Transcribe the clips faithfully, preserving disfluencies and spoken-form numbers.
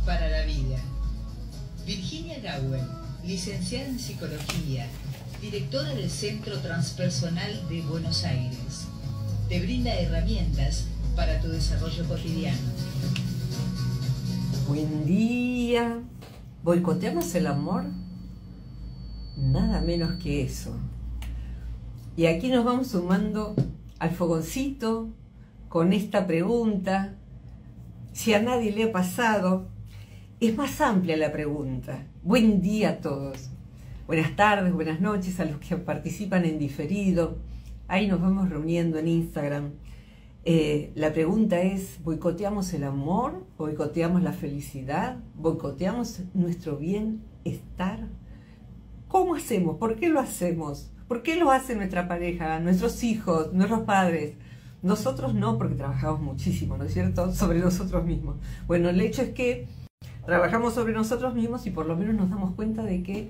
para la vida. Virginia Gawel, licenciada en Psicología, directora del Centro Transpersonal de Buenos Aires, te brinda herramientas para tu desarrollo cotidiano. Buen día. ¿Boicoteamos el amor? Nada menos que eso. Y aquí nos vamos sumando al fogoncito con esta pregunta. Si a nadie le ha pasado, es más amplia la pregunta. Buen día a todos. Buenas tardes, buenas noches a los que participan en diferido. Ahí nos vamos reuniendo en Instagram. Eh, la pregunta es, ¿boicoteamos el amor? ¿Boicoteamos la felicidad? ¿Boicoteamos nuestro bienestar? ¿Cómo hacemos? ¿Por qué lo hacemos? ¿Por qué lo hace nuestra pareja, nuestros hijos, nuestros padres? Nosotros no, porque trabajamos muchísimo, ¿no es cierto?, sobre nosotros mismos. Bueno, el hecho es que trabajamos sobre nosotros mismos y por lo menos nos damos cuenta de que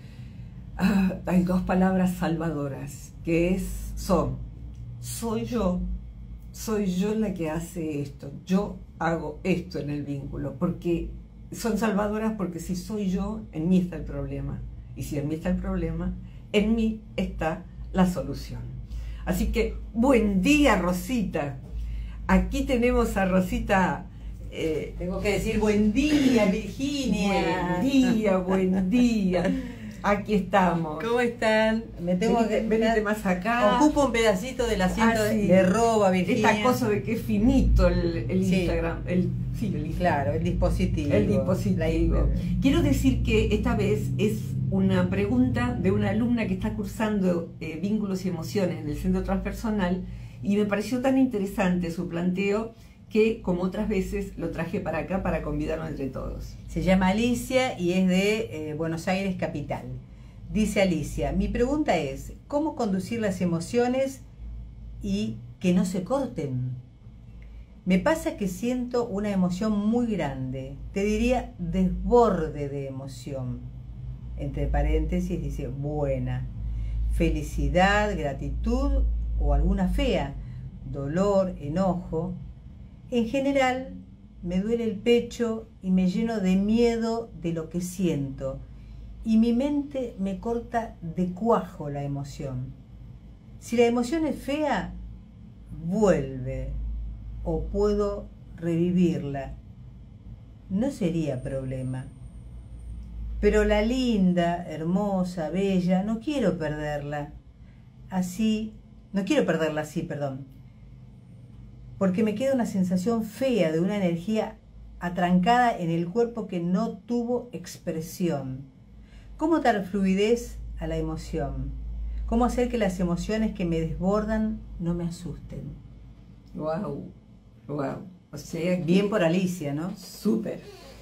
ah, hay dos palabras salvadoras, que es, son, soy yo, soy yo la que hace esto, yo hago esto en el vínculo, porque son salvadoras porque si soy yo, en mí está el problema, y si en mí está el problema, en mí está la solución. Así que, buen día, Rosita. Aquí tenemos a Rosita. Eh, Tengo que decir buen día, Virginia. Buen día, buen día. Aquí estamos. ¿Cómo están? Me tengo venite, que venite más acá. Ocupo un pedacito del asiento ah, sí. de roba, Virginia. Esta cosa de que es finito el, el sí. Instagram. El, sí, el Instagram. Claro, el dispositivo. El dispositivo. La... Quiero decir que esta vez es una pregunta de una alumna que está cursando eh, vínculos y emociones en el Centro Transpersonal y me pareció tan interesante su planteo que, como otras veces, lo traje para acá para convidarlo entre todos. Se llama Alicia y es de eh, Buenos Aires capital. Dice Alicia, mi pregunta es, ¿cómo conducir las emociones y que no se corten? Me pasa que siento una emoción muy grande, te diría desborde de emoción. Entre paréntesis dice buena, felicidad, gratitud o alguna fea, dolor, enojo. En general me duele el pecho y me lleno de miedo de lo que siento y mi mente me corta de cuajo la emoción. Si la emoción es fea, vuelve o puedo revivirla. No sería problema. Pero la linda, hermosa, bella, no quiero perderla. Así, no quiero perderla así, perdón. Porque me queda una sensación fea de una energía atrancada en el cuerpo que no tuvo expresión. ¿Cómo dar fluidez a la emoción? ¿Cómo hacer que las emociones que me desbordan no me asusten? Wow, wow. O sea, bien por Alicia, ¿no? Súper.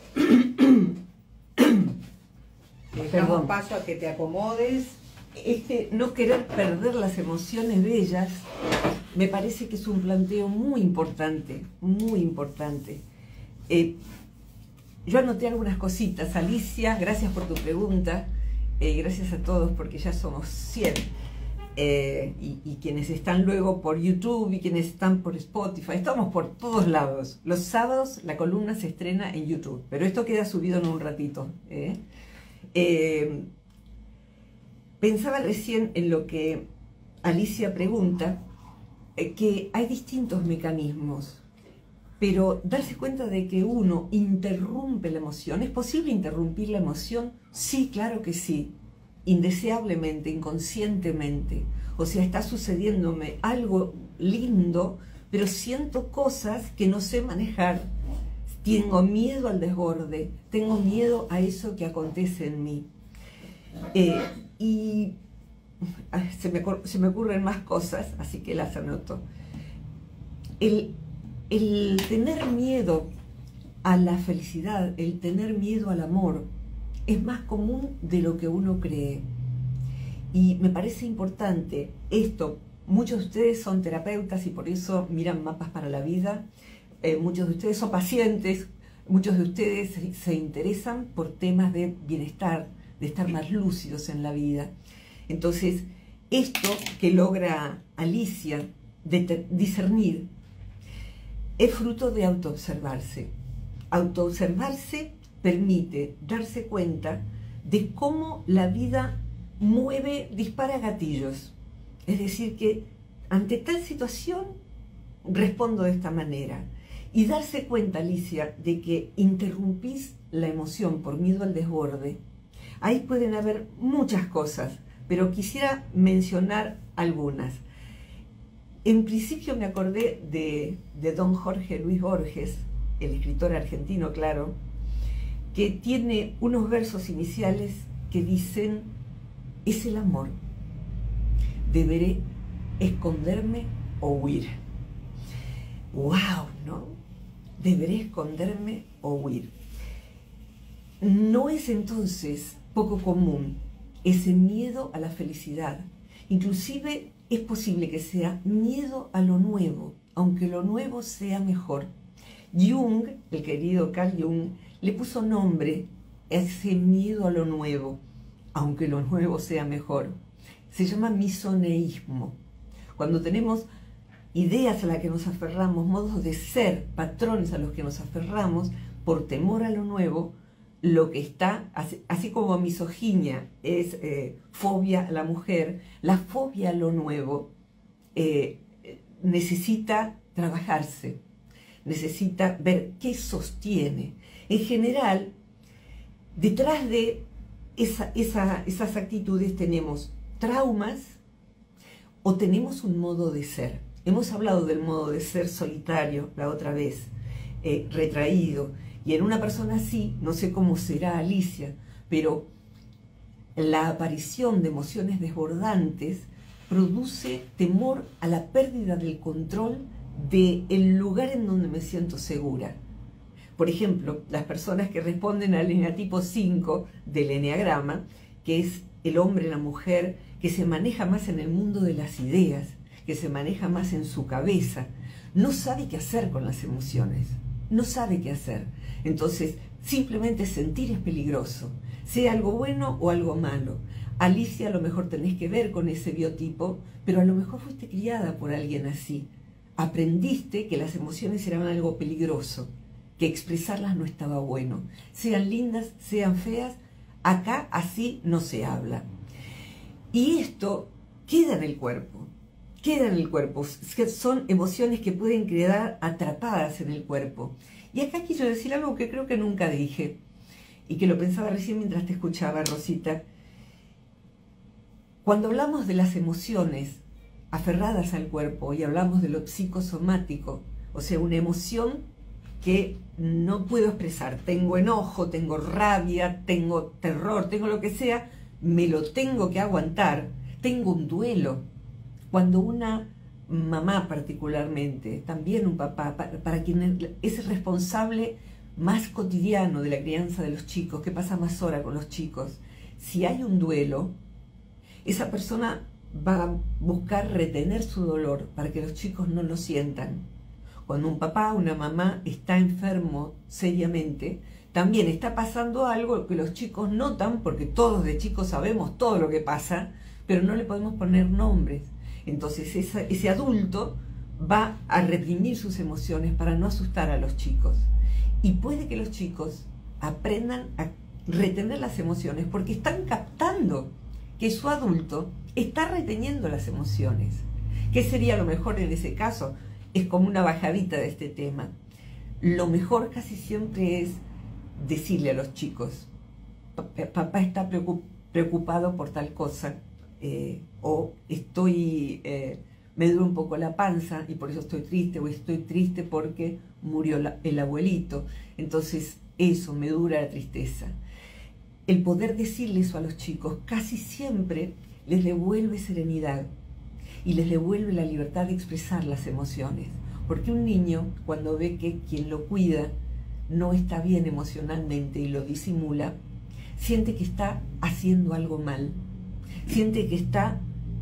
Dejamos paso a que te acomodes. Este no querer perder las emociones bellas me parece que es un planteo muy importante, muy importante. Eh, yo anoté algunas cositas. Alicia, gracias por tu pregunta, eh, gracias a todos porque ya somos cien. Eh, y, y quienes están luego por YouTube y quienes están por Spotify, estamos por todos lados. Los sábados la columna se estrena en YouTube, pero esto queda subido en un ratito. ¿eh? Eh, pensaba recién en lo que Alicia pregunta, eh, que hay distintos mecanismos, pero darse cuenta de que uno interrumpe la emoción. ¿Es posible interrumpir la emoción? Sí, claro que sí, indeseablemente, inconscientemente. O sea, está sucediéndome algo lindo, pero siento cosas que no sé manejar. Tengo miedo al desborde, tengo miedo a eso que acontece en mí. Eh, y se me, se me ocurren más cosas, así que las anoto. El, el tener miedo a la felicidad, el tener miedo al amor, es más común de lo que uno cree. Y me parece importante esto. Muchos de ustedes son terapeutas y por eso miran mapas para la vida. Eh, muchos de ustedes son pacientes, muchos de ustedes se, se interesan por temas de bienestar, de estar más lúcidos en la vida. Entonces, esto que logra Alicia de discernir es fruto de autoobservarse. autoobservarse permite darse cuenta de cómo la vida mueve, dispara gatillos. Es decir, que ante tal situación respondo de esta manera. Y darse cuenta, Alicia, de que interrumpís la emoción por miedo al desborde. Ahí pueden haber muchas cosas, pero quisiera mencionar algunas. En principio me acordé de, de don Jorge Luis Borges, el escritor argentino, claro, que tiene unos versos iniciales que dicen: es el amor, deberé esconderme o huir. ¡Wow! ¿No? Deberé esconderme o huir. No es entonces poco común ese miedo a la felicidad. Inclusive es posible que sea miedo a lo nuevo, aunque lo nuevo sea mejor. Jung, el querido Carl Jung, le puso nombre a ese miedo a lo nuevo, aunque lo nuevo sea mejor. Se llama misoneísmo. Cuando tenemos ideas a las que nos aferramos, modos de ser, patrones a los que nos aferramos, por temor a lo nuevo, lo que está, así, así como misoginia es eh, fobia a la mujer, la fobia a lo nuevo eh, necesita trabajarse, necesita ver qué sostiene. En general, detrás de esa, esa, esas actitudes tenemos traumas o tenemos un modo de ser. Hemos hablado del modo de ser solitario la otra vez, eh, retraído. Y en una persona así, no sé cómo será Alicia, pero la aparición de emociones desbordantes produce temor a la pérdida del control del lugar en donde me siento segura. Por ejemplo, las personas que responden al eneatipo cinco del eneagrama, que es el hombre, la mujer, que se maneja más en el mundo de las ideas, que se maneja más en su cabeza, no sabe qué hacer con las emociones, no sabe qué hacer. Entonces, simplemente sentir es peligroso, sea algo bueno o algo malo. Alicia, a lo mejor tenés que ver con ese biotipo, pero a lo mejor fuiste criada por alguien así. Aprendiste que las emociones eran algo peligroso, que expresarlas no estaba bueno. Sean lindas, sean feas, acá así no se habla. Y esto queda en el cuerpo, queda en el cuerpo. Son emociones que pueden quedar atrapadas en el cuerpo. Y acá quiero decir algo que creo que nunca dije, y que lo pensaba recién mientras te escuchaba, Rosita. Cuando hablamos de las emociones aferradas al cuerpo y hablamos de lo psicosomático, o sea, una emoción que no puedo expresar, tengo enojo, tengo rabia, tengo terror, tengo lo que sea, me lo tengo que aguantar, tengo un duelo. Cuando una mamá particularmente, también un papá, para, para quien es el responsable más cotidiano de la crianza de los chicos, que pasa más hora con los chicos, si hay un duelo, esa persona va a buscar retener su dolor para que los chicos no lo sientan. Cuando un papá o una mamá está enfermo seriamente, también está pasando algo que los chicos notan, porque todos de chicos sabemos todo lo que pasa, pero no le podemos poner nombres. Entonces esa, ese adulto va a reprimir sus emociones para no asustar a los chicos. Y puede que los chicos aprendan a retener las emociones porque están captando que su adulto está reteniendo las emociones. ¿Qué sería lo mejor en ese caso? Es como una bajadita de este tema. Lo mejor casi siempre es decirle a los chicos: papá está preocupado por tal cosa, eh, o estoy, eh, me duele un poco la panza y por eso estoy triste, o estoy triste porque murió la, el abuelito, entonces eso me dura la tristeza. El poder decirle eso a los chicos casi siempre les devuelve serenidad y les devuelve la libertad de expresar las emociones, porque un niño, cuando ve que quien lo cuida no está bien emocionalmente y lo disimula, siente que está haciendo algo mal, siente que está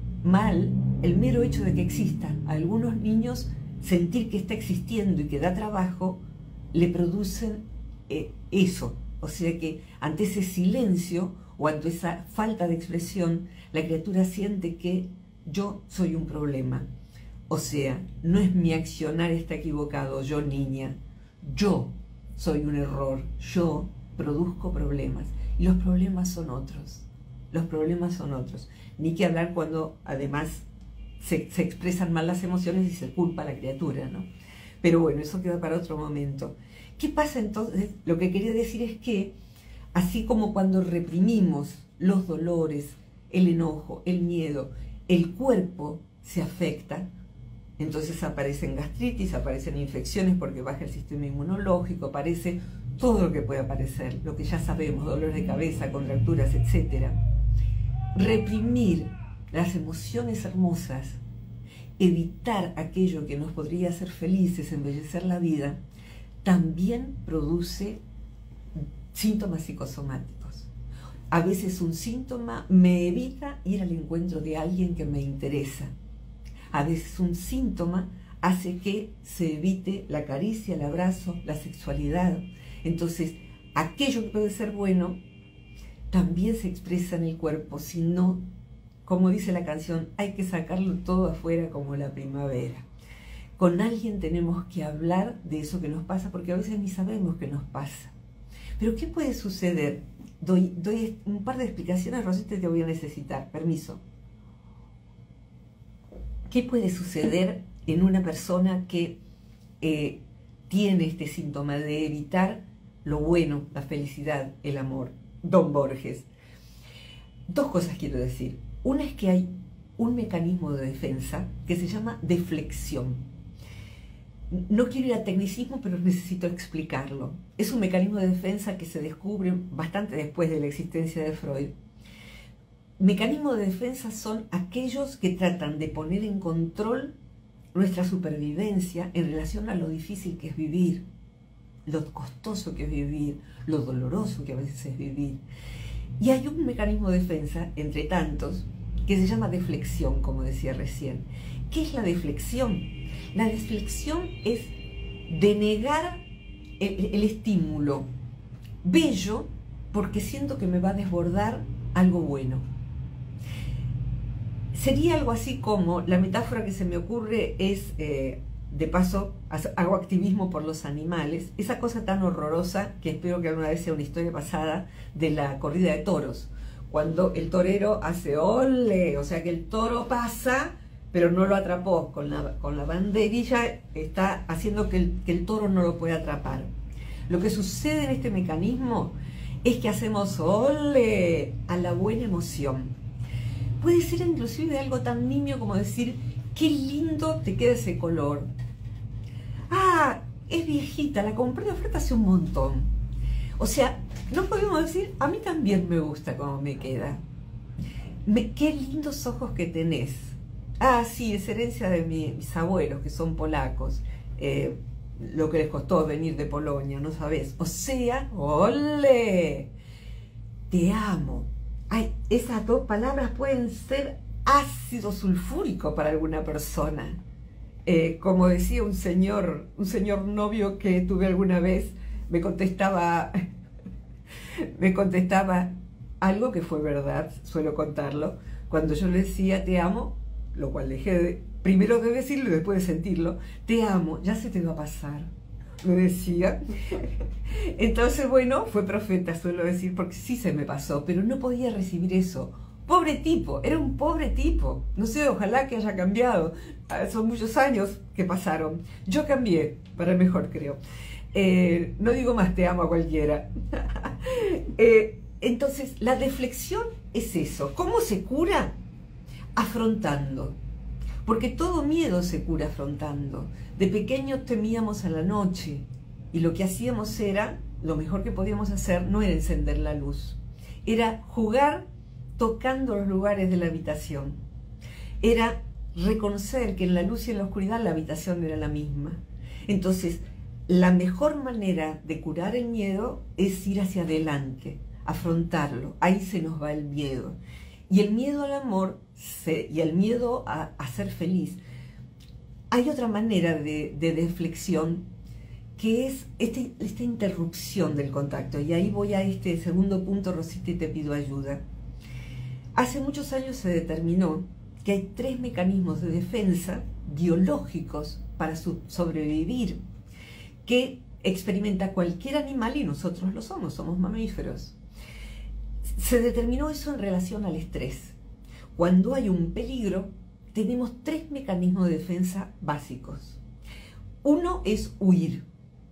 mal el mero hecho de que exista. A algunos niños sentir que está existiendo y que da trabajo le producen eh, eso, o sea que ante ese silencio o ante esa falta de expresión, la criatura siente que yo soy un problema. O sea, no es mi accionar está equivocado, yo niña, yo soy un error, yo produzco problemas y los problemas son otros, los problemas son otros. Ni que hablar cuando además se, se expresan mal las emociones y se culpa a la criatura, ¿no? Pero bueno, eso queda para otro momento. ¿Qué pasa entonces? Lo que quería decir es que, así como cuando reprimimos los dolores, el enojo, el miedo, el cuerpo se afecta, entonces aparecen gastritis, aparecen infecciones porque baja el sistema inmunológico, aparece todo lo que puede aparecer, lo que ya sabemos, dolores de cabeza, contracturas, etcétera. Reprimir las emociones hermosas, evitar aquello que nos podría hacer felices, embellecer la vida, también produce síntomas psicosomáticos. A veces un síntoma me evita ir al encuentro de alguien que me interesa. A veces un síntoma hace que se evite la caricia, el abrazo, la sexualidad. Entonces, aquello que puede ser bueno también se expresa en el cuerpo, si no, como dice la canción, hay que sacarlo todo afuera como la primavera. Con alguien tenemos que hablar de eso que nos pasa, porque a veces ni sabemos qué nos pasa. Pero ¿qué puede suceder? Doy, doy un par de explicaciones, Rosita, te voy a necesitar, permiso. ¿Qué puede suceder en una persona que eh, tiene este síntoma de evitar lo bueno, la felicidad, el amor? Don Borges. Dos cosas quiero decir. Una es que hay un mecanismo de defensa que se llama deflexión. No quiero ir a tecnicismo, pero necesito explicarlo. Es un mecanismo de defensa que se descubre bastante después de la existencia de Freud. Mecanismos de defensa son aquellos que tratan de poner en control nuestra supervivencia en relación a lo difícil que es vivir, lo costoso que es vivir, lo doloroso que a veces es vivir. Y hay un mecanismo de defensa, entre tantos, que se llama deflexión, como decía recién. ¿Qué es la deflexión? La deflexión es denegar el, el estímulo bello porque siento que me va a desbordar algo bueno. Sería algo así como, la metáfora que se me ocurre es, eh, de paso, hago activismo por los animales, esa cosa tan horrorosa, que espero que alguna vez sea una historia pasada, de la corrida de toros, cuando el torero hace ole, o sea que el toro pasa, pero no lo atrapó, con la, con la banderilla está haciendo que el, que el toro no lo pueda atrapar. Lo que sucede en este mecanismo es que hacemos ole a la buena emoción. Puede ser inclusive de algo tan nimio como decir, qué lindo te queda ese color. Ah, es viejita, la compré de oferta hace un montón. O sea, no podemos decir, a mí también me gusta cómo me queda. Me, qué lindos ojos que tenés. Ah, sí, es herencia de mi, mis abuelos, que son polacos. Eh, lo que les costó venir de Polonia, ¿no sabés? O sea, ¡ole! Te amo. Ay, esas dos palabras pueden ser ácido sulfúrico para alguna persona. Eh, como decía un señor, un señor novio que tuve alguna vez, me contestaba, me contestaba algo que fue verdad, suelo contarlo, cuando yo le decía te amo, lo cual dejé de, primero de decirlo y después de sentirlo, te amo, ya se te va a pasar, me decía. Entonces, bueno, fue profeta, suelo decir, porque sí se me pasó, pero no podía recibir eso. Pobre tipo, era un pobre tipo. No sé, ojalá que haya cambiado. Son muchos años que pasaron. Yo cambié, para mejor creo. Eh, no digo más te amo a cualquiera. eh, entonces, la deflexión es eso. ¿Cómo se cura? Afrontando. Porque todo miedo se cura afrontando. De pequeños temíamos a la noche y lo que hacíamos era, lo mejor que podíamos hacer no era encender la luz, era jugar tocando los lugares de la habitación. Era reconocer que en la luz y en la oscuridad la habitación era la misma. Entonces, la mejor manera de curar el miedo es ir hacia adelante, afrontarlo. Ahí se nos va el miedo. Y el miedo al amor se, y el miedo a, a ser feliz. Hay otra manera de, de deflexión que es este, esta interrupción del contacto. Y ahí voy a este segundo punto, Rosita, y te pido ayuda. Hace muchos años se determinó que hay tres mecanismos de defensa biológicos para su, sobrevivir, que experimenta cualquier animal y nosotros lo somos, somos mamíferos. Se determinó eso en relación al estrés. Cuando hay un peligro, tenemos tres mecanismos de defensa básicos. Uno es huir,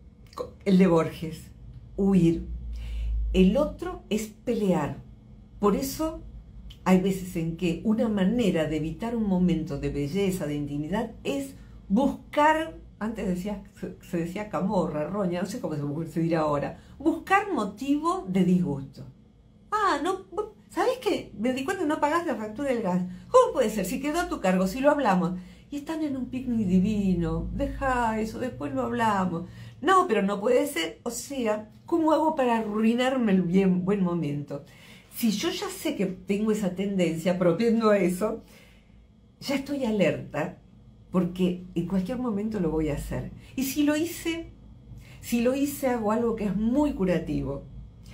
el de Borges, huir. El otro es pelear. Por eso hay veces en que una manera de evitar un momento de belleza, de intimidad, es buscar, antes decía, se decía camorra, roña, no sé cómo se dirá ahora, buscar motivo de disgusto. Ah, no, ¿sabes qué? Me di cuenta que no pagaste la factura del gas. ¿Cómo puede ser? Si quedó a tu cargo, si lo hablamos. Y están en un picnic divino, deja eso, después lo hablamos. No, pero no puede ser. O sea, ¿cómo hago para arruinarme el bien, buen momento? Si yo ya sé que tengo esa tendencia, propiendo a eso, ya estoy alerta, porque en cualquier momento lo voy a hacer. Y si lo hice, si lo hice, hago algo que es muy curativo.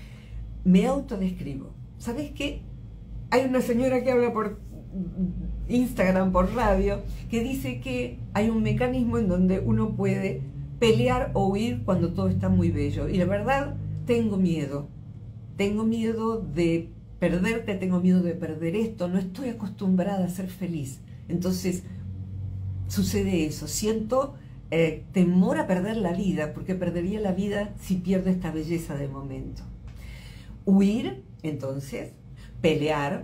Me autodescribo. ¿Sabes qué? Hay una señora que habla por Instagram, por radio, que dice que hay un mecanismo en donde uno puede pelear o huir cuando todo está muy bello. Y la verdad, tengo miedo. Tengo miedo de perderte, tengo miedo de perder esto. No estoy acostumbrada a ser feliz. Entonces, sucede eso. Siento eh, temor a perder la vida, porque perdería la vida si pierdo esta belleza de momento. Huir, entonces, pelear.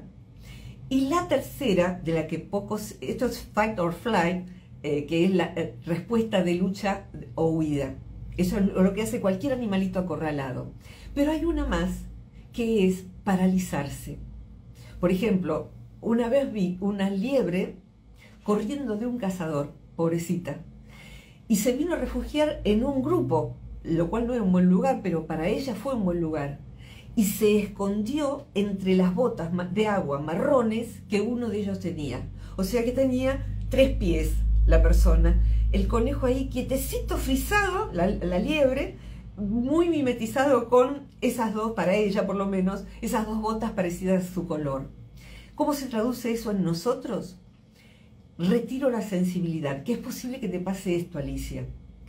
Y la tercera, de la que pocos, esto es fight or flight, eh, que es la eh, respuesta de lucha o huida. Eso es lo que hace cualquier animalito acorralado. Pero hay una más, que es paralizarse. Por ejemplo, una vez vi una liebre corriendo de un cazador, pobrecita, y se vino a refugiar en un grupo, lo cual no era un buen lugar, pero para ella fue un buen lugar. Y se escondió entre las botas de agua marrones que uno de ellos tenía. O sea que tenía tres pies la persona. El conejo ahí quietecito, frisado, la, la liebre, muy mimetizado con esas dos, para ella por lo menos, esas dos botas parecidas a su color. ¿Cómo se traduce eso en nosotros? Retiro la sensibilidad. ¿Qué es posible que te pase esto, Alicia?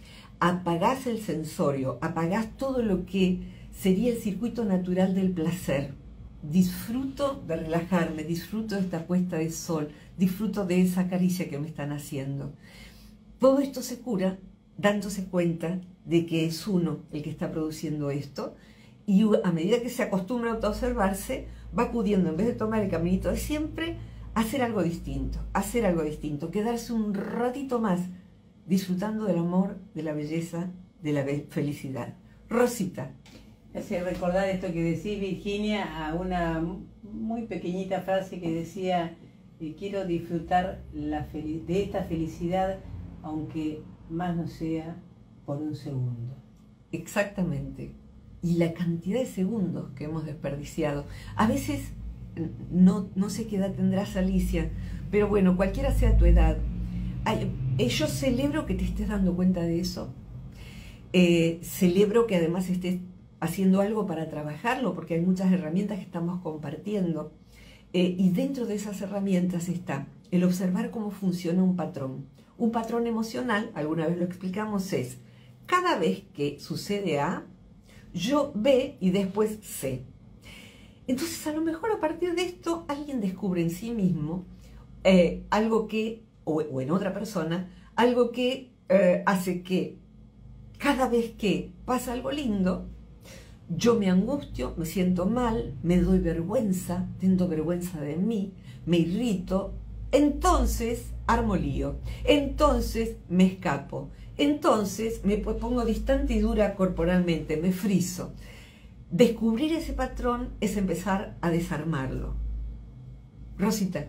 Apagás el sensorio, apagás todo lo que sería el circuito natural del placer. Disfruto de relajarme, disfruto de esta puesta de sol, disfruto de esa caricia que me están haciendo. Todo esto se cura dándose cuenta de que es uno el que está produciendo esto, y a medida que se acostumbra a autoobservarse, va acudiendo, en vez de tomar el caminito de siempre, a hacer algo distinto, hacer algo distinto, quedarse un ratito más disfrutando del amor, de la belleza, de la felicidad. Rosita. Me hace recordar esto que decís, Virginia, a una muy pequeñita frase que decía: quiero disfrutar la de esta felicidad, aunque más no sea por un segundo. Exactamente. Y la cantidad de segundos que hemos desperdiciado. A veces, no, no sé qué edad tendrás, Alicia, pero bueno, cualquiera sea tu edad, ay, yo celebro que te estés dando cuenta de eso. Eh, celebro que además estés haciendo algo para trabajarlo, porque hay muchas herramientas que estamos compartiendo. Eh, y dentro de esas herramientas está el observar cómo funciona un patrón. Un patrón emocional, alguna vez lo explicamos, es cada vez que sucede A, yo B y después C. Entonces, a lo mejor a partir de esto, alguien descubre en sí mismo eh, algo que, o, o en otra persona, algo que eh, hace que cada vez que pasa algo lindo, yo me angustio, me siento mal, me doy vergüenza, tengo vergüenza de mí, me irrito, entonces armo lío, entonces me escapo, entonces me pongo distante y dura corporalmente, me friso. Descubrir ese patrón es empezar a desarmarlo. Rosita.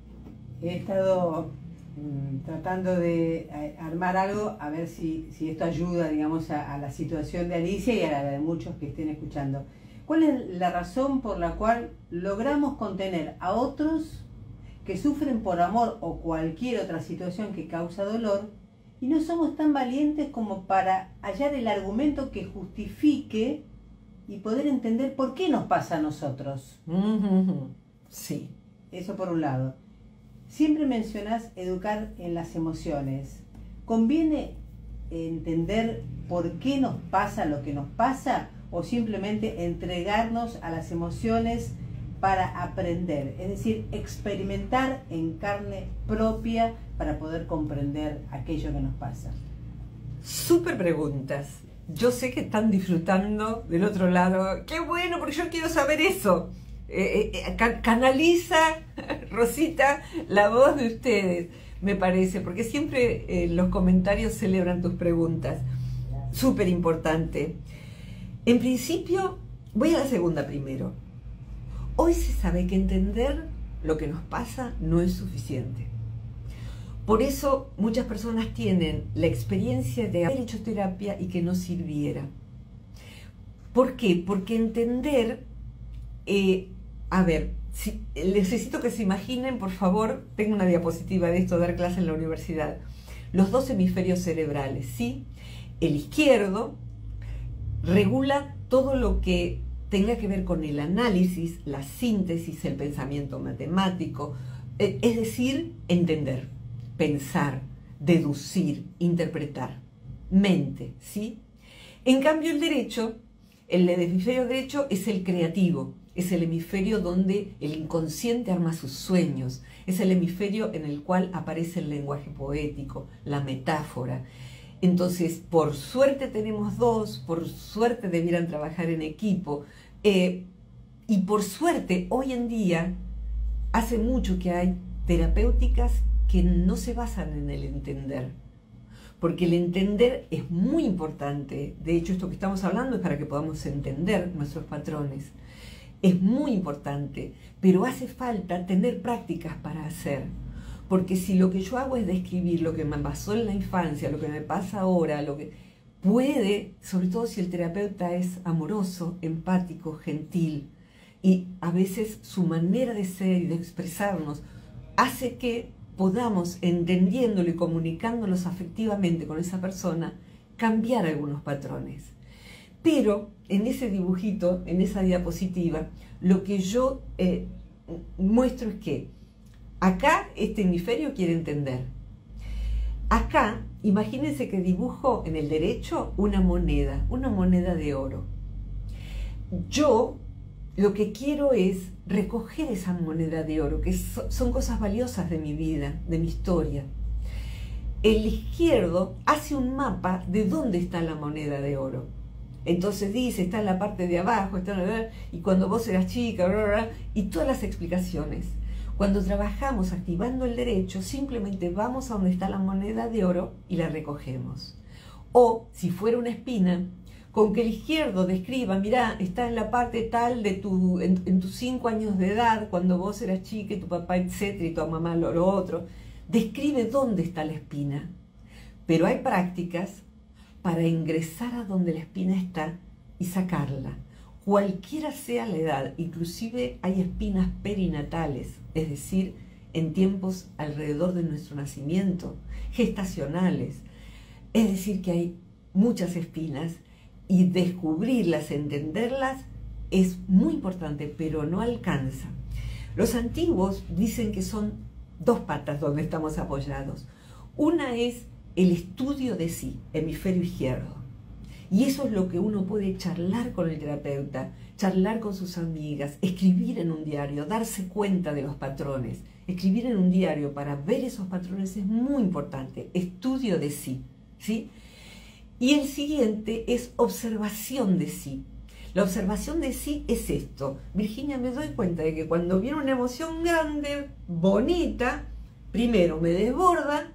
He estado mmm, tratando de armar algo, a ver si, si esto ayuda, digamos, a, a la situación de Alicia y a la de muchos que estén escuchando. ¿Cuál es la razón por la cual logramos contener a otros que sufren por amor o cualquier otra situación que causa dolor y no somos tan valientes como para hallar el argumento que justifique y poder entender por qué nos pasa a nosotros? Mm-hmm. Sí. Eso por un lado. Siempre mencionás educar en las emociones. ¿Conviene entender por qué nos pasa lo que nos pasa o simplemente entregarnos a las emociones para aprender, es decir, experimentar en carne propia para poder comprender aquello que nos pasa? Súper preguntas. Yo sé que están disfrutando del otro lado. ¡Qué bueno! Porque yo quiero saber eso. Eh, eh, can canaliza, Rosita, la voz de ustedes, me parece, porque siempre eh, los comentarios celebran tus preguntas. Súper importante. En principio, voy a la segunda primero. Hoy se sabe que entender lo que nos pasa no es suficiente. Por eso muchas personas tienen la experiencia de haber hecho terapia y que no sirviera. ¿Por qué? Porque entender, eh, a ver, si, necesito que se imaginen, por favor, tengo una diapositiva de esto, dar clase en la universidad, los dos hemisferios cerebrales, ¿sí? El izquierdo regula todo lo que tenga que ver con el análisis, la síntesis, el pensamiento matemático, eh, es decir, entender, pensar, deducir, interpretar, mente, ¿sí? En cambio el derecho, el hemisferio derecho es el creativo, es el hemisferio donde el inconsciente arma sus sueños, es el hemisferio en el cual aparece el lenguaje poético, la metáfora. Entonces, por suerte tenemos dos, por suerte debieran trabajar en equipo, eh, y por suerte hoy en día hace mucho que hay terapéuticas que no se basan en el entender, porque el entender es muy importante. De hecho, esto que estamos hablando es para que podamos entender nuestros patrones. Es muy importante, pero hace falta tener prácticas para hacer. Porque si lo que yo hago es describir lo que me pasó en la infancia, lo que me pasa ahora, lo que puede, sobre todo si el terapeuta es amoroso, empático, gentil, y a veces su manera de ser y de expresarnos hace que podamos, entendiéndolo y comunicándonos afectivamente con esa persona, cambiar algunos patrones. Pero en ese dibujito, en esa diapositiva, lo que yo eh, muestro es que acá este hemisferio quiere entender. Acá, imagínense que dibujo en el derecho una moneda, una moneda de oro. Yo lo que quiero es recoger esa moneda de oro, que son cosas valiosas de mi vida, de mi historia. El izquierdo hace un mapa de dónde está la moneda de oro. Entonces dice, está en la parte de abajo, está en la, y cuando vos eras chica, bla, bla, bla, y todas las explicaciones. Cuando trabajamos activando el derecho, simplemente vamos a donde está la moneda de oro y la recogemos. O, si fuera una espina, con que el izquierdo describa, mirá, está en la parte tal de tu, en, en tus cinco años de edad, cuando vos eras chica y tu papá, etcétera, y tu mamá lo, lo otro, describe dónde está la espina. Pero hay prácticas para ingresar a donde la espina está y sacarla. Cualquiera sea la edad, inclusive hay espinas perinatales, es decir, en tiempos alrededor de nuestro nacimiento, gestacionales. Es decir, que hay muchas espinas y descubrirlas, entenderlas, es muy importante, pero no alcanza. Los antiguos dicen que son dos patas donde estamos apoyados. Una es el estudio de sí, hemisferio izquierdo. Y eso es lo que uno puede charlar con el terapeuta, charlar con sus amigas, escribir en un diario, darse cuenta de los patrones. Escribir en un diario para ver esos patrones es muy importante. Estudio de sí, ¿sí? Y el siguiente es observación de sí. La observación de sí es esto. Virginia, me doy cuenta de que cuando viene una emoción grande, bonita, primero me desborda,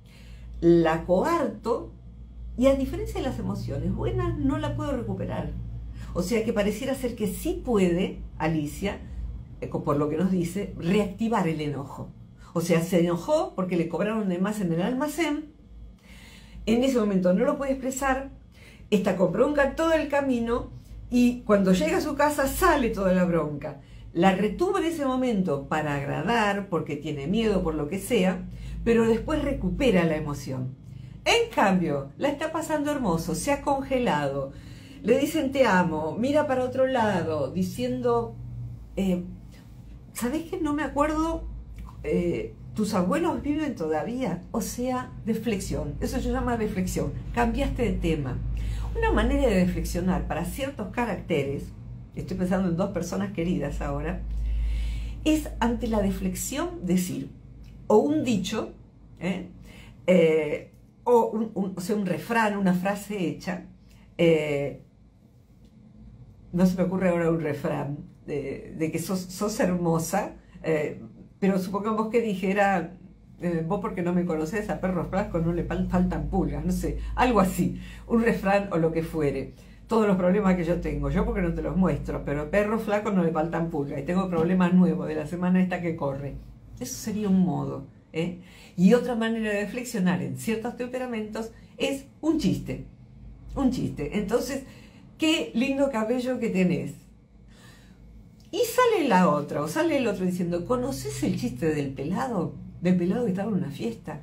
la coarto, y a diferencia de las emociones buenas, no la puedo recuperar. O sea que pareciera ser que sí puede, Alicia, por lo que nos dice, reactivar el enojo. O sea, se enojó porque le cobraron de más en el almacén, en ese momento no lo puede expresar, está con bronca todo el camino, y cuando llega a su casa sale toda la bronca. La retuvo en ese momento para agradar, porque tiene miedo, por lo que sea, pero después recupera la emoción. En cambio, la está pasando hermoso, se ha congelado, le dicen te amo, mira para otro lado, diciendo, eh, ¿sabés qué? No me acuerdo, eh, ¿Tus abuelos viven todavía? O sea, deflexión. Eso se llama deflexión. Cambiaste de tema. Una manera de reflexionar para ciertos caracteres, estoy pensando en dos personas queridas ahora, es ante la deflexión decir, o un dicho, ¿eh? Eh, o, un, un, o sea, un refrán, una frase hecha, eh, no se me ocurre ahora un refrán, de, de que sos, sos hermosa, eh, pero supongamos que dijera, eh, vos porque no me conocés, a perros flacos no le faltan pulgas, no sé, algo así, un refrán o lo que fuere. Todos los problemas que yo tengo, yo porque no te los muestro, pero a perros flacos no le faltan pulgas y tengo problemas nuevos de la semana esta que corre. Eso sería un modo, ¿eh? Y otra manera de reflexionar en ciertos temperamentos es un chiste, un chiste. Entonces, qué lindo cabello que tenés. Y sale la otra, o sale el otro diciendo, ¿conoces el chiste del pelado? Del pelado que estaba en una fiesta.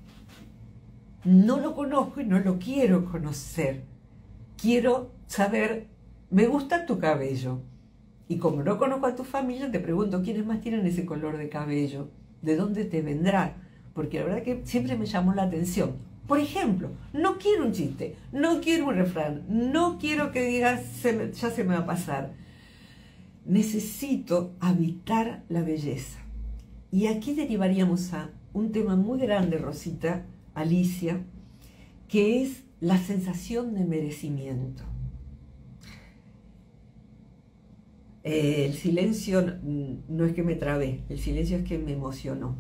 No lo conozco y no lo quiero conocer. Quiero saber, me gusta tu cabello. Y como no conozco a tu familia, te pregunto, ¿quiénes más tienen ese color de cabello? ¿De dónde te vendrá? Porque la verdad que siempre me llamó la atención. Por ejemplo, no quiero un chiste, no quiero un refrán, no quiero que digas, se me, ya se me va a pasar. Necesito habitar la belleza. Y aquí derivaríamos a un tema muy grande, Rosita, Alicia, que es la sensación de merecimiento. Eh, el silencio no es que me trabé, el silencio es que me emocionó.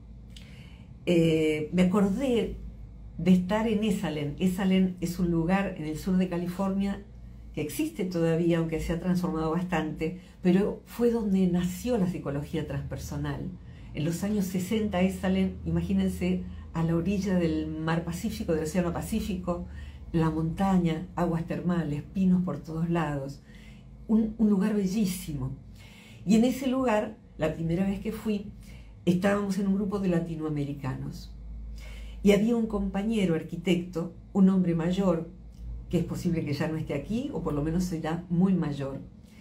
Eh, me acordé de estar en Esalen. Esalen es un lugar en el sur de California que existe todavía, aunque se ha transformado bastante, pero fue donde nació la psicología transpersonal. En los años sesenta, Esalen, imagínense, a la orilla del mar Pacífico, del océano Pacífico, la montaña, aguas termales, pinos por todos lados, un, un lugar bellísimo. Y en ese lugar, la primera vez que fui, estábamos en un grupo de latinoamericanos. Y había un compañero arquitecto, un hombre mayor, que es posible que ya no esté aquí, o por lo menos será muy mayor.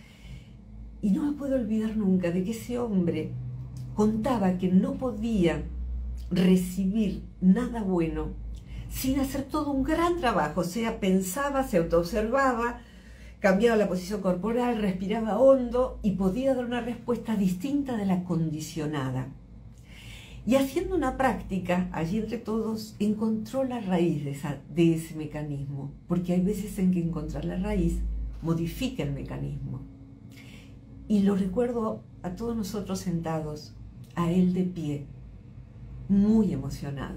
Y no me puedo olvidar nunca de que ese hombre contaba que no podía recibir nada bueno sin hacer todo un gran trabajo. O sea, pensaba, se autoobservaba, cambiaba la posición corporal, respiraba hondo y podía dar una respuesta distinta de la condicionada. Y haciendo una práctica, allí entre todos, encontró la raíz de, esa, de ese mecanismo, porque hay veces en que encontrar la raíz modifica el mecanismo. Y lo recuerdo a todos nosotros sentados, a él de pie, muy emocionado,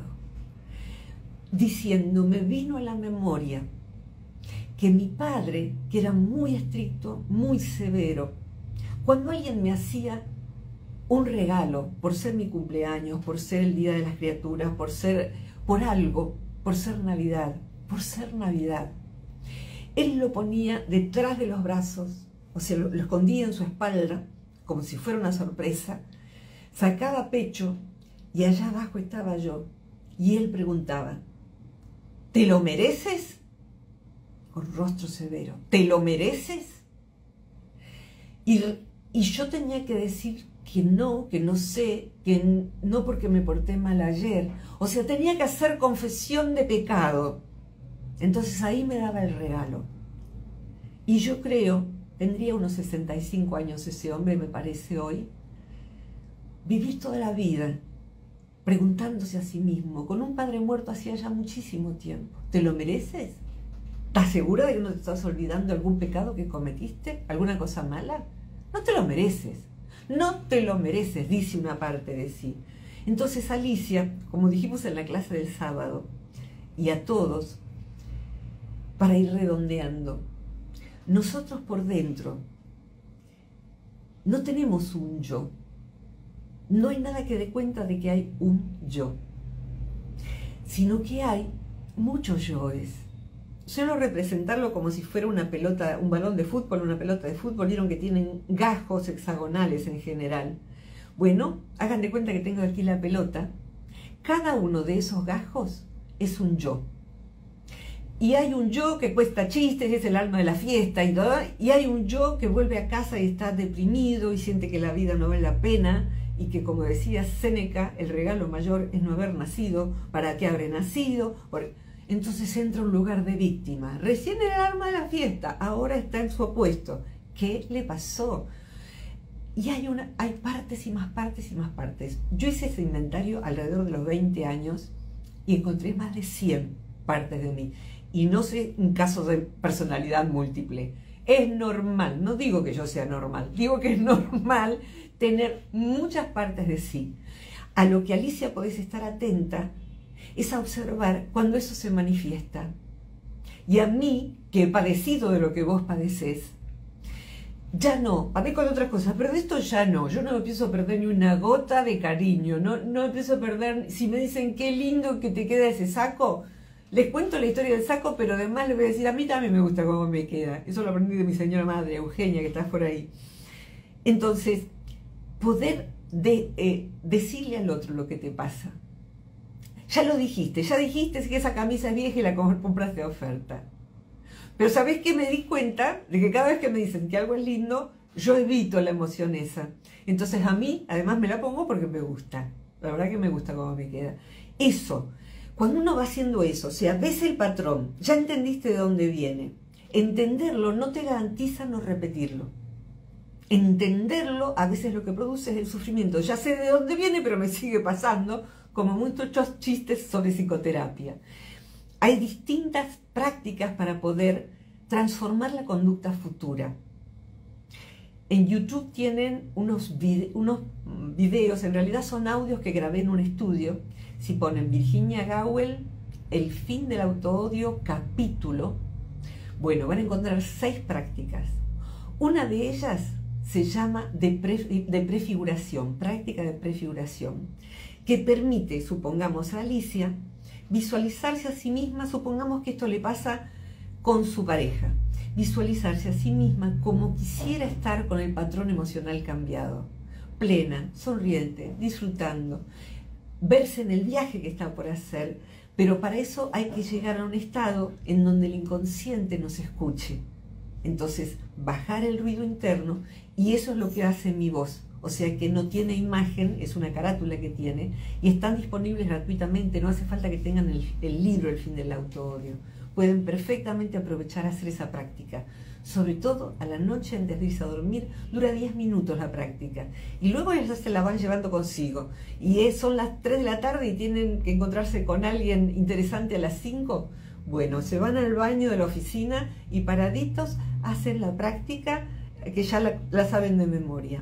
diciendo, me vino a la memoria que mi padre, que era muy estricto, muy severo, cuando alguien me hacía un regalo, por ser mi cumpleaños, por ser el Día de las Criaturas, por ser, por algo, por ser Navidad, por ser Navidad, él lo ponía detrás de los brazos, o sea, lo, lo escondía en su espalda, como si fuera una sorpresa, sacaba pecho y allá abajo estaba yo, y él preguntaba, ¿te lo mereces? Con rostro severo, ¿te lo mereces? Y, y yo tenía que decir que no, que no sé, que no porque me porté mal ayer. O sea, tenía que hacer confesión de pecado. Entonces ahí me daba el regalo. Y yo creo, tendría unos sesenta y cinco años ese hombre, me parece hoy, vivir toda la vida preguntándose a sí mismo, con un padre muerto hacía ya muchísimo tiempo, ¿te lo mereces? ¿Estás segura de que no te estás olvidando algún pecado que cometiste? ¿Alguna cosa mala? No te lo mereces. No te lo mereces, dice una parte de sí. Entonces Alicia, como dijimos en la clase del sábado, y a todos, para ir redondeando, nosotros por dentro no tenemos un yo. No hay nada que dé cuenta de que hay un yo, sino que hay muchos yoes. Suelo representarlo como si fuera una pelota, un balón de fútbol, una pelota de fútbol. Vieron que tienen gajos hexagonales en general. Bueno, hagan de cuenta que tengo aquí la pelota. Cada uno de esos gajos es un yo. Y hay un yo que cuesta chistes, es el alma de la fiesta y todo. Y hay un yo que vuelve a casa y está deprimido y siente que la vida no vale la pena y que, como decía Séneca, el regalo mayor es no haber nacido, ¿para qué habré nacido? Por... Entonces entra un lugar de víctima. Recién era el alma de la fiesta, ahora está en su opuesto. ¿Qué le pasó? Y hay, una, hay partes y más partes y más partes. Yo hice ese inventario alrededor de los veinte años y encontré más de cien partes de mí. Y no sé un caso de personalidad múltiple. Es normal, no digo que yo sea normal, digo que es normal tener muchas partes de sí. A lo que, Alicia, podés estar atenta es a observar cuando eso se manifiesta. Y a mí, que he padecido de lo que vos padecés, ya no, padezco de otras cosas, pero de esto ya no. Yo no me empiezo a perder ni una gota de cariño, no, no empiezo a perder. Si me dicen qué lindo que te queda ese saco, les cuento la historia del saco, pero además les voy a decir, a mí también me gusta cómo me queda. Eso lo aprendí de mi señora madre, Eugenia, que está por ahí. Entonces, poder de, eh, decirle al otro lo que te pasa. Ya lo dijiste, ya dijiste que esa camisa es vieja y la compraste de oferta. Pero ¿sabés qué? Me di cuenta de que cada vez que me dicen que algo es lindo, yo evito la emoción esa. Entonces a mí, además, me la pongo porque me gusta. La verdad que me gusta cómo me queda. Eso, cuando uno va haciendo eso, o sea, ves el patrón, ya entendiste de dónde viene. Entenderlo no te garantiza no repetirlo. Entenderlo a veces lo que produce es el sufrimiento. Ya sé de dónde viene, pero me sigue pasando, como muchos chistes sobre psicoterapia. Hay distintas prácticas para poder transformar la conducta futura. En YouTube tienen unos, vide unos videos, en realidad son audios que grabé en un estudio. Si ponen Virginia Gawel, el fin del autoodio, capítulo, bueno, van a encontrar seis prácticas. Una de ellas se llama de, pre de prefiguración, práctica de prefiguración, que permite, supongamos a Alicia, visualizarse a sí misma, supongamos que esto le pasa con su pareja, visualizarse a sí misma como quisiera estar con el patrón emocional cambiado, plena, sonriente, disfrutando, verse en el viaje que está por hacer, pero para eso hay que llegar a un estado en donde el inconsciente nos escuche. Entonces, bajar el ruido interno, y eso es lo que hace mi voz. O sea que no tiene imagen, es una carátula que tiene, y están disponibles gratuitamente, no hace falta que tengan el, el libro El fin del autoodio. Pueden perfectamente aprovechar a hacer esa práctica. Sobre todo a la noche antes de irse a dormir, dura diez minutos la práctica. Y luego ellos se la van llevando consigo. Y es, son las tres de la tarde y tienen que encontrarse con alguien interesante a las cinco. Bueno, se van al baño de la oficina y paraditos hacen la práctica que ya la, la saben de memoria.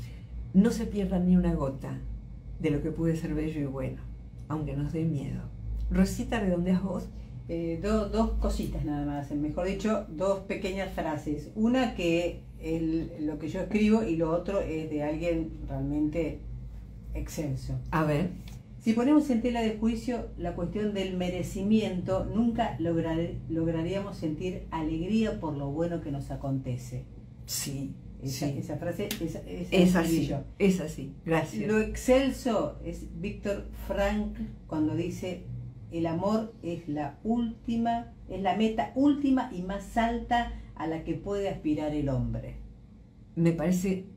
No se pierdan ni una gota de lo que puede ser bello y bueno, aunque nos dé miedo. Rosita, ¿redondeas vos? Eh, do, dos cositas nada más, mejor dicho, dos pequeñas frases. Una que es lo que yo escribo y lo otro es de alguien realmente excelso. A ver. Si ponemos en tela de juicio la cuestión del merecimiento, nunca lograr, lograríamos sentir alegría por lo bueno que nos acontece. Sí. Esa, sí. esa frase es, es, es así, es así, gracias. Lo excelso es Víctor Frankl cuando dice: el amor es la última, es la meta última y más alta a la que puede aspirar el hombre. Me parece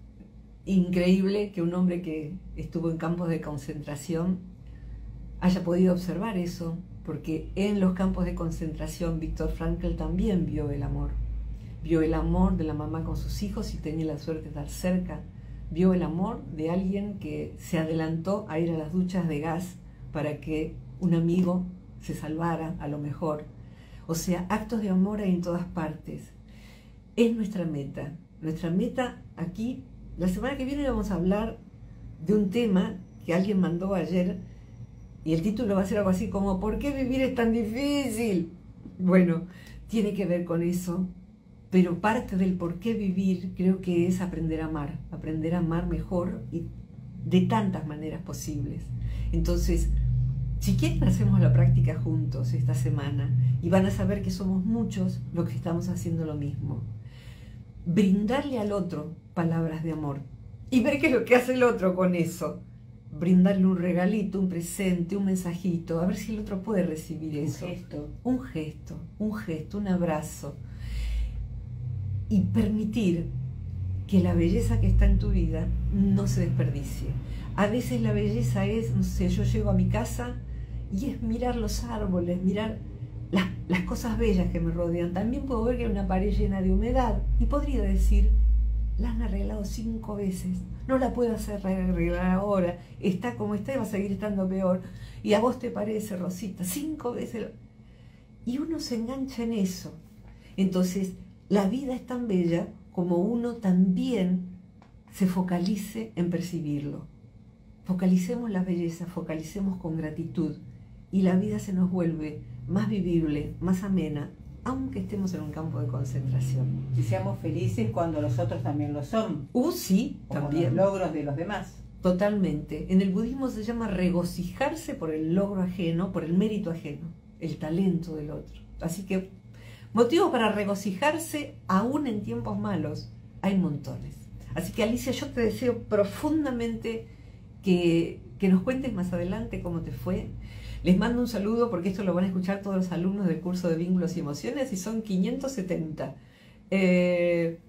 increíble que un hombre que estuvo en campos de concentración haya podido observar eso, porque en los campos de concentración Víctor Frankl también vio el amor. Vio el amor de la mamá con sus hijos y tenía la suerte de estar cerca. Vio el amor de alguien que se adelantó a ir a las duchas de gas para que un amigo se salvara, a lo mejor. O sea, actos de amor hay en todas partes. Es nuestra meta. Nuestra meta aquí, la semana que viene vamos a hablar de un tema que alguien mandó ayer y el título va a ser algo así como ¿por qué vivir es tan difícil? Bueno, tiene que ver con eso. Pero parte del por qué vivir creo que es aprender a amar, aprender a amar mejor y de tantas maneras posibles. Entonces, si quieren hacemos la práctica juntos esta semana y van a saber que somos muchos los que estamos haciendo lo mismo. Brindarle al otro palabras de amor y ver qué es lo que hace el otro con eso. Brindarle un regalito, un presente, un mensajito, a ver si el otro puede recibir eso. Un gesto. Un gesto, un gesto, un abrazo. Y permitir que la belleza que está en tu vida no se desperdicie. A veces la belleza es, no sé, yo llego a mi casa y es mirar los árboles, mirar las, las cosas bellas que me rodean. También puedo ver que hay una pared llena de humedad y podría decir, la han arreglado cinco veces, no la puedo hacer arreglar ahora, está como está y va a seguir estando peor. Y a vos te parece, Rosita, cinco veces. Y uno se engancha en eso. Entonces, la vida es tan bella como uno también se focalice en percibirlo. Focalicemos la belleza, focalicemos con gratitud y la vida se nos vuelve más vivible, más amena, aunque estemos en un campo de concentración. Y seamos felices cuando los otros también lo son. Uh, sí, o también. Con los logros de los demás. Totalmente. En el budismo se llama regocijarse por el logro ajeno, por el mérito ajeno, el talento del otro. Así que motivos para regocijarse aún en tiempos malos hay montones. Así que Alicia, yo te deseo profundamente que, que nos cuentes más adelante cómo te fue. Les mando un saludo porque esto lo van a escuchar todos los alumnos del curso de Vínculos y Emociones y son quinientos setenta. Eh,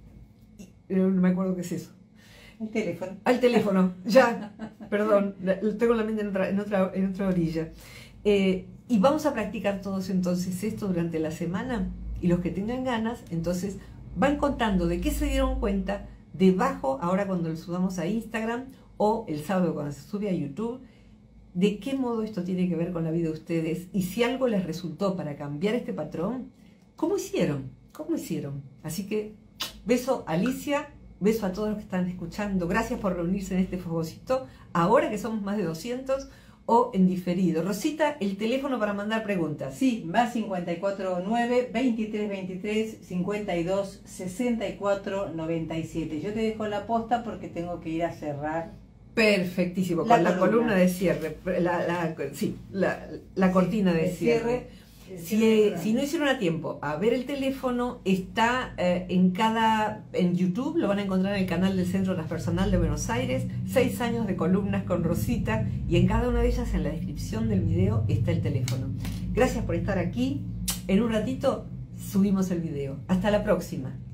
no me acuerdo qué es eso. El teléfono. Al teléfono, ya, perdón, tengo la mente en otra, en otra, en otra orilla. Eh, y vamos a practicar todos entonces esto durante la semana y los que tengan ganas, entonces van contando de qué se dieron cuenta debajo, ahora cuando lo subamos a Instagram o el sábado cuando se sube a YouTube, de qué modo esto tiene que ver con la vida de ustedes y si algo les resultó para cambiar este patrón, ¿cómo hicieron? ¿Cómo hicieron? Así que beso a Alicia, beso a todos los que están escuchando, gracias por reunirse en este fogocito, ahora que somos más de doscientos o en diferido. Rosita, el teléfono para mandar preguntas. Sí, más cincuenta y cuatro nueve, veintitrés veintitrés, cincuenta y dos, sesenta y cuatro, noventa y siete. Yo te dejo la posta porque tengo que ir a cerrar. Perfectísimo, La con la columna. columna de cierre, la, la, sí, la, la cortina de el cierre. cierre. El Si, cierre eh, si no hicieron a tiempo a ver el teléfono, está eh, en cada, en YouTube, lo van a encontrar en el canal del Centro Transpersonal de Buenos Aires, seis años de columnas con Rosita, y en cada una de ellas, en la descripción del video, está el teléfono. Gracias por estar aquí, en un ratito subimos el video. Hasta la próxima.